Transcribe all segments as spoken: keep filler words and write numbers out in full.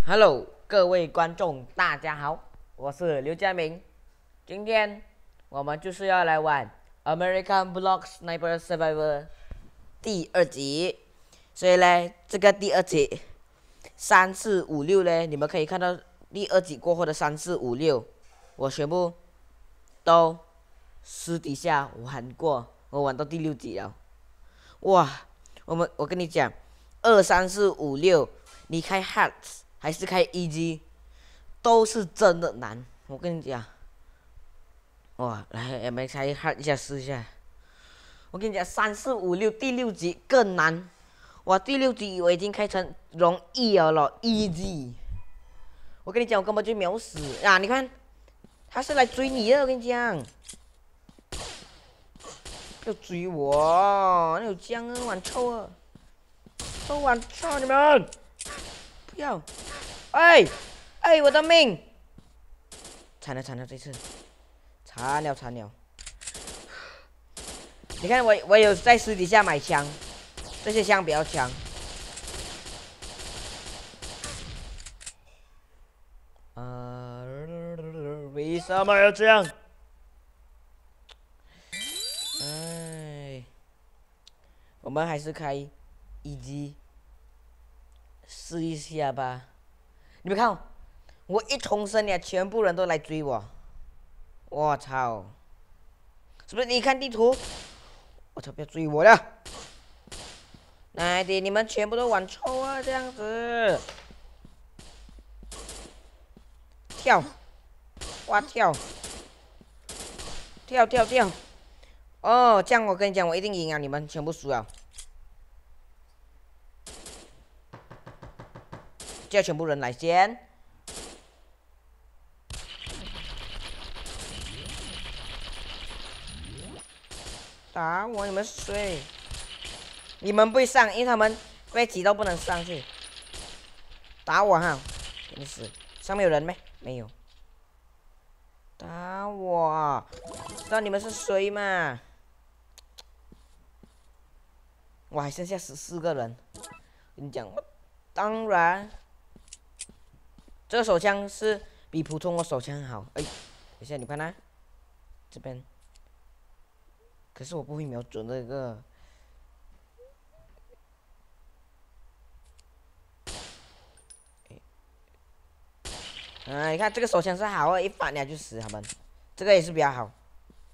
Hello，各位观众，大家好，我是刘佳明。今天我们就是要来玩《American Block Sniper Survivor》第二集，所以呢，这个第二集三四五六呢，你们可以看到第二集过后的三四五六，我全部都私底下玩过，我玩到第六集了。哇，我们我跟你讲，二三四五六，你开 Hard 还是开 Easy，都是真的难。我跟你讲，哇，来，我们开 Hard 一下试一下。我跟你讲，三四五六第六集更难。哇，第六集我已经开成容易了咯 ，Easy。我跟你讲，我根本就秒死啊！你看，他是来追你的，我跟你讲。要追我，那有姜啊，玩臭啊，都玩臭你们！不要！哎哎，我的命！惨了惨了，这次惨了惨了！你看我我有在私底下买枪，这些枪比较强。呃，为什么要这样？哎，我们还是开一级试一下吧。你们看，我一重生呀，全部人都来追我。我操！是不是？你看地图，我操！不要追我了！来的，你们全部都玩臭啊，这样子。跳，哇跳，跳跳跳！哦，这样我跟你讲，我一定赢啊！你们全部输了。叫全部人来先。打我！你们谁？你们不会上，因为他们被挤到不能上去。打我哈！真是，上面有人没？没有。打我！知道你们是谁吗？我还剩下十四个人。跟你讲，当然，这个手枪是比普通的手枪好。哎，等一下你看啊，这边。可是我不会瞄准那个。啊，你看这个手枪是好的，一反了就死他们。这个也是比较好。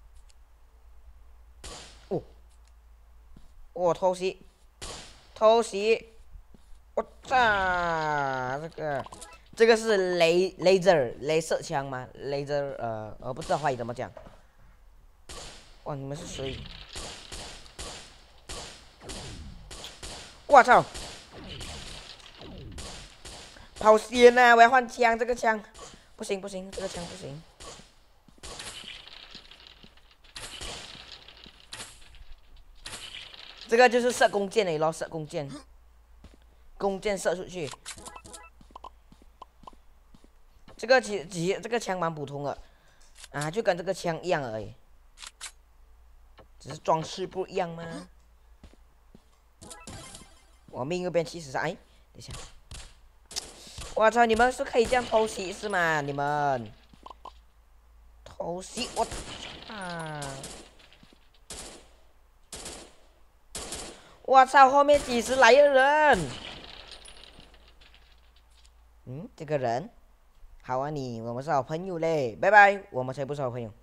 哦，我偷袭，偷袭，我操！这个，这个是雷雷 r 镭射枪吗？雷 r 呃，我不知道华语怎么讲。哇，你们是谁？我操！跑先啊！我要换枪，这个枪不行不行，这个枪不行。这个就是射弓箭的咯，射弓箭，弓箭射出去。这个其其实这个枪蛮普通的，啊，就跟这个枪一样而已，只是装饰不一样吗？我命又变七十三，哎，等一下。我操！你们是可以这样偷袭是吗？你们偷袭我啊！我操！后面几十来个人。嗯，这个人好啊你，我们是好朋友嘞，拜拜。我们才不是好朋友。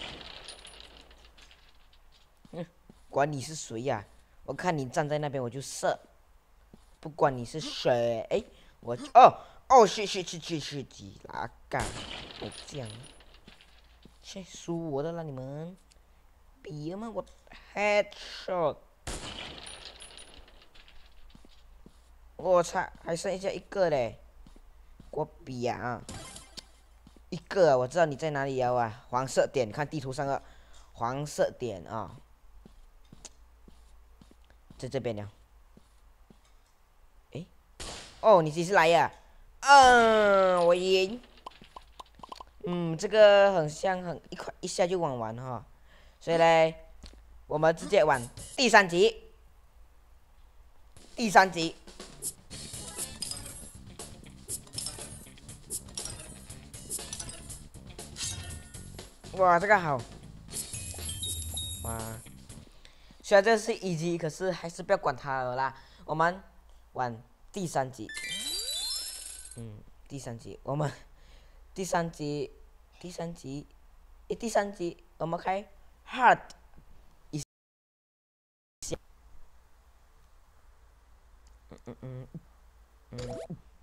嗯，管你是谁呀、啊？我看你站在那边我就射，不管你是谁。哎，我哦。哦，是是是是是几拉杆，我这样，切输我的了你们，别嘛我 headshot， 我操，还剩下一个嘞，我比啊，一个啊，我知道你在哪里呀啊，黄色点，看地图上个黄色点啊，在这边了，诶，哦，你几时来呀？嗯，我赢。嗯，这个很像很一块一下就玩完哈，所以呢，我们直接玩第三集。第三集， 哇，这个好。哇，虽然这是一级，可是还是不要管它了啦。我们玩第三集。嗯，第三集我们第三集第三集，诶，第三集我们开 hard 一下。嗯嗯嗯嗯。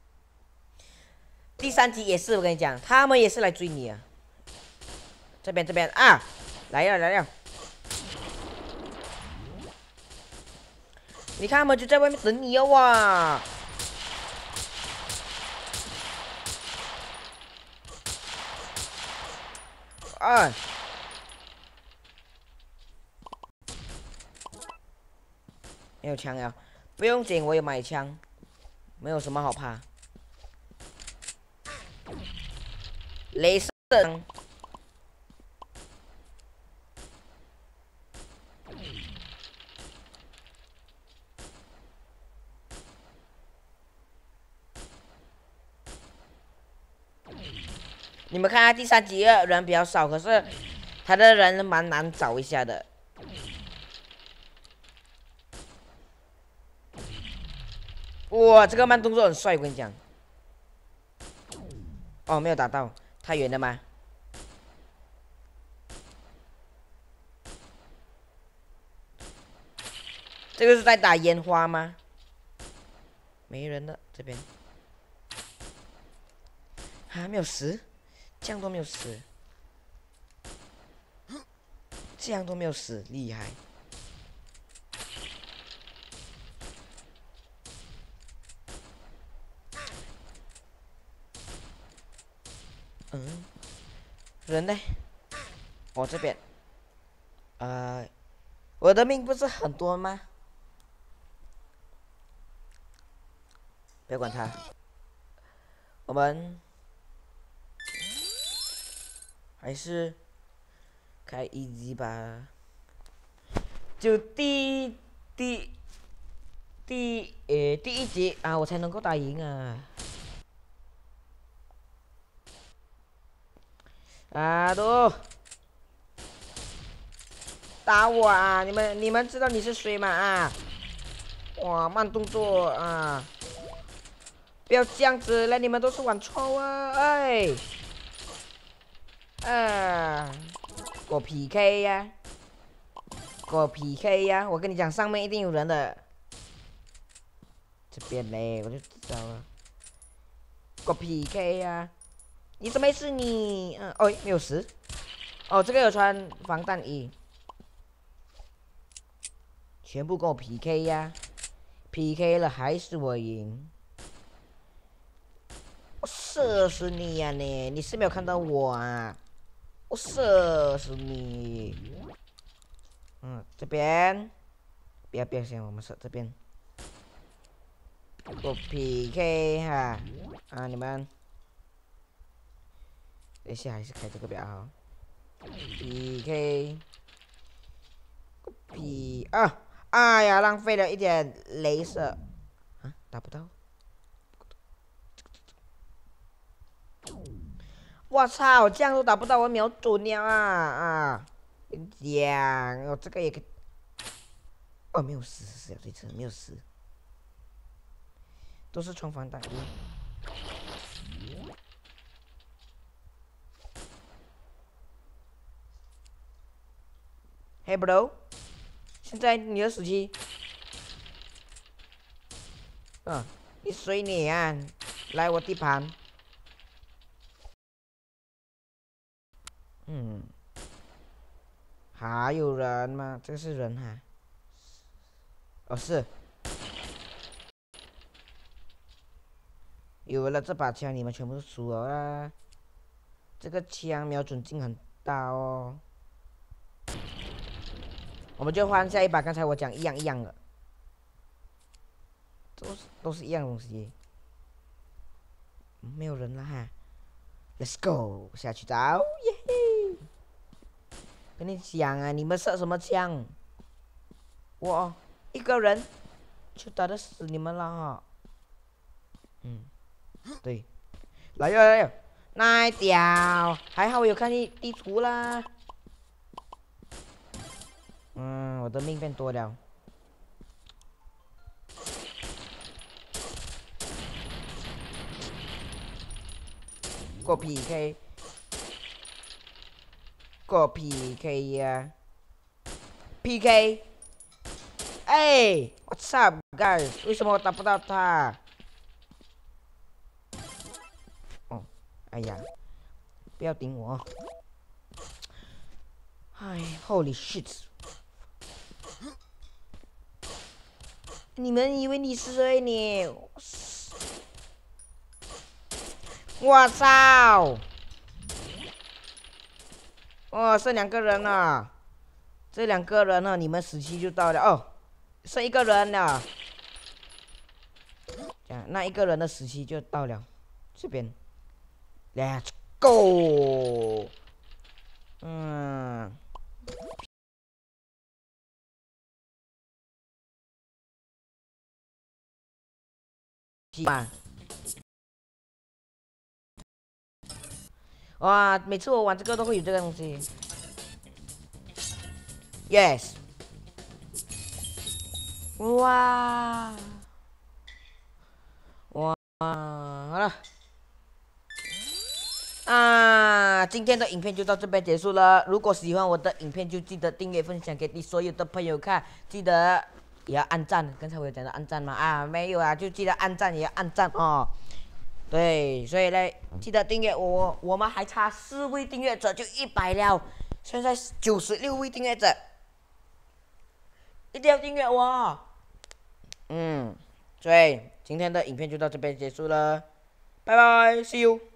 第三集也是，我跟你讲，他们也是来追你啊。这边这边啊，来了来了。你看他们就在外面等你哦哇！啊！没有枪呀，不用紧，我有买枪，没有什么好怕。镭射枪。你们看下第三集人比较少，可是他的人蛮难找一下的。哇，这个慢动作很帅，我跟你讲。哦，没有打到，太远了吗？这个是在打烟花吗？没人了，这边。还没有死，这样都没有死，这样都没有死，厉害。嗯，人呢？我这边，呃，我的命不是很多吗？不要管他，我们还是开一级吧。就第第第呃第一集啊，我才能够打赢啊！啊都打我啊！你们你们知道你是谁吗？啊！哇，慢动作啊！不要这样子，来，你们都是玩臭啊！哎，啊，给我 P K 呀、啊！给我 P K 呀、啊！我跟你讲，上面一定有人的。这边嘞，我就知道了。给我 P K 呀、啊！你怎么没事你？嗯，哦，没有死。哦，这个有穿防弹衣。全部跟我 P K 呀、啊、！P K 了还是我赢。我射死你呀、啊、你！你是没有看到我啊？我射死你！嗯，这边，不要变先，我们射这边。我 P K 哈，啊你们，等一下还是开这个比较好。P K， P 啊，哎呀，浪费了一点镭射，啊，打不到。我操，这样都打不到，我瞄准了啊啊！讲，我这个也可以，哦，没有死，死了这次没有死，都是冲防弹衣。嘿 ，bro， 现在你的死期，嗯，你随你啊，来我地盘。嗯，还有人吗？这个是人哈？哦，是。有了这把枪，你们全部都输了啊！这个枪瞄准镜很大哦。我们就换下一把，刚才我讲一样一样的，都是都是一样东西。没有人了哈 ，Let's go 下去找，耶嘿！跟你讲啊，你们射什么枪？我一个人就打得死你们了哈。嗯，对，来呀来呀， 那屌，还好我有看地地图啦。嗯，我的命变多了。过 P K， 过 P K 呀、啊、，P K。哎 ，What's up guys？ 为什么我打不到他？哦，哎呀，不要顶我！哎，Holy shit！ 你们以为你是谁呢？我操！哦，剩两个人了，这两个人呢，你们死期就到了哦，剩一个人了。这样，那一个人的死期就到了，这边 ，Let's go！ 嗯。嘛，哇，每次我玩这个都会有这个东西。Yes。哇，哇，好了。啊，今天的影片就到这边结束了。如果喜欢我的影片，就记得订阅、分享给你所有的朋友看。记得也要按赞。刚才我有讲到按赞吗？啊，没有啊，就记得按赞也要按赞哦。对，所以呢，记得订阅我。我们还差四位订阅者就一百了，现在九十六位订阅者，一定要订阅我。嗯，所以今天的影片就到这边结束了，拜拜，see you。